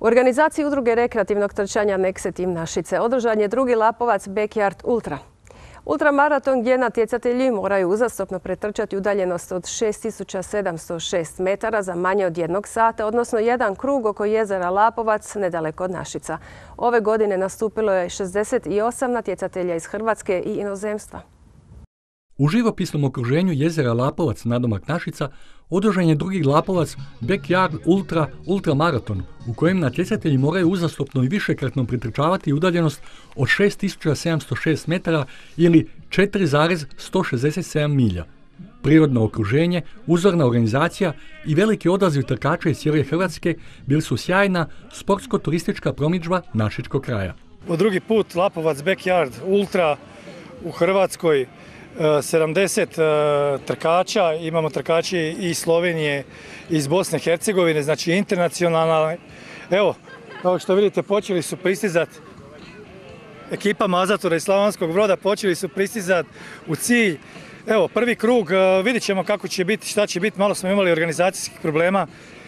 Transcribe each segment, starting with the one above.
U organizaciji udruge rekreativnog trčanja Nexe Team Našice održan je drugi Lapovac Backyard Ultra. Ultramaraton gdje natjecatelji moraju uzastopno pretrčati udaljenost od 6706 metara za manje od 1 sata, odnosno jedan krug oko jezera Lapovac nedaleko od Našica. Ove godine nastupilo je 68 natjecatelja iz Hrvatske i inozemstva. U živopisnom okruženju jezera Lapovac nadomak Našica održan je drugi Lapovac Backyard Ultramaraton u kojem natjecatelji moraju uzastopno i višekratno pretrčavati udaljenost od 6706 metara ili 4,167 milja. Prirodno okruženje, uzorna organizacija i veliki odaziv trkača iz cijele Hrvatske bili su sjajna sportsko-turistička promidžba našičkog kraja. Po drugi put Lapovac Backyard Ultra u Hrvatskoj, 70 trkača, imamo trkači iz Slovenije, iz Bosne i Hercegovine, znači internacionalne. Evo, kao što vidite, počeli su pristizati ekipa Mazatora iz Slavonskog Broda, počeli su pristizati u cilj. Evo, prvi krug, vidjet ćemo kako će biti, šta će biti, malo smo imali organizacijskih problema.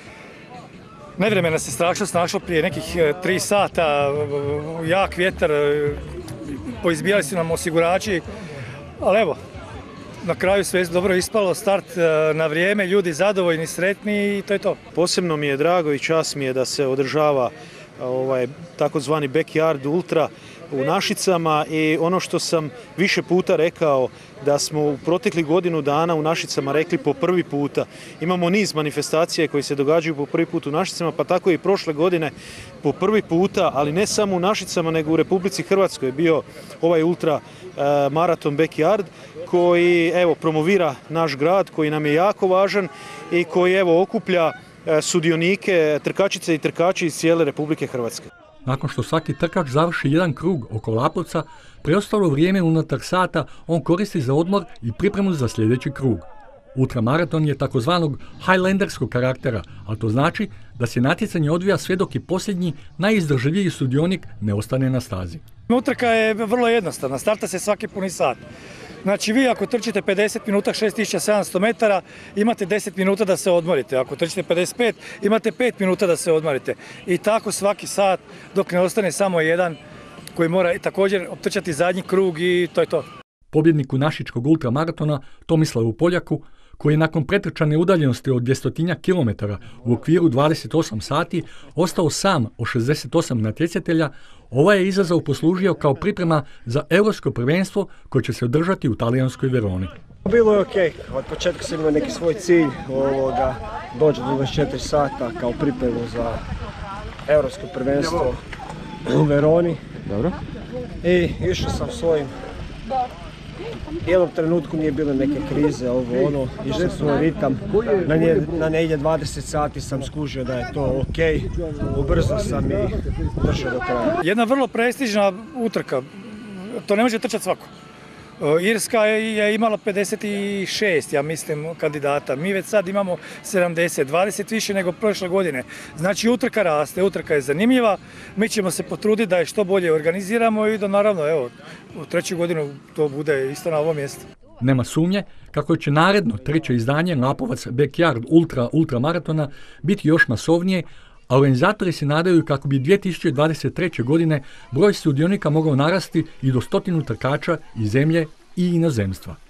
Nevrijeme nas je strašno snašlo prije nekih 3 sata, jak vjetar, poizbijali su nam osigurači. Ali evo, na kraju sve dobro ispalo, start na vrijeme, ljudi zadovoljni, sretni i to je to. Posebno mi je drago i čast mi je da se održava takozvani Backyard Ultra u Našicama i ono što sam više puta rekao da smo u proteklih godinu dana u Našicama rekli po prvi puta. Imamo niz manifestacija koje se događaju po prvi put u Našicama, pa tako i prošle godine po prvi puta, ali ne samo u Našicama nego u Republici Hrvatskoj je bio ovaj ultra maraton Backyard koji evo promovira naš grad, koji nam je jako važan i koji evo okuplja sudionike, trkačice i trkači iz cijele Republike Hrvatske. Nakon što svaki trkač završi jedan krug oko Lapovca, preostalo vrijeme unutar sata on koristi za odmor i pripremu za sljedeći krug. Ultramaraton je takozvanog highlanderskog karaktera, a to znači da se natjecanje odvija sve dok i posljednji najizdržljiviji sudionik ne ostane na stazi. Utrka je vrlo jednostavna, starta se svaki puni sat. Znači vi ako trčite 50 minuta 6700 metara imate 10 minuta da se odmorite, ako trčite 55 imate 5 minuta da se odmorite. I tako svaki sat dok ne ostane samo jedan koji mora također optrčati zadnji krug i to je to. Pobjedniku našičkog ultramaratona Tomislavu Poljaku, koji je nakon pretrčane udaljenosti od 200 km u okviru 28 sati ostao sam od 68 natjecatelja, ovaj je izazov poslužio kao priprema za europsko prvenstvo koje će se održati u talijanskoj Veroni. Bilo je ok, od početka sam imao neki svoj cilj, doći do 24 sata kao pripremu za europsko prvenstvo u Veroni. Dobro. I išao sam svojim. U jednom trenutku nije bilo neke krize, išao sam svoj ritam, na negdje 20 sati sam skužio da je to ok, ubrzao sam i držao do kraja. Jedna vrlo prestižna utrka, to ne može trčati svako. Irska je imala 56, ja mislim, kandidata. Mi već sad imamo 70, 20 više nego prošle godine. Znači utrka raste, utrka je zanimljiva. Mi ćemo se potruditi da je što bolje organiziramo i da naravno, evo, u treću godinu to bude isto na ovom mjestu. Nema sumnje kako će naredno treće izdanje Lapovac Backyard Ultramaratona biti još masovnije, a organizatori se nadaju kako bi 2023. godine broj sudionika mogao narasti i do 100 trkača iz zemlje i inozemstva.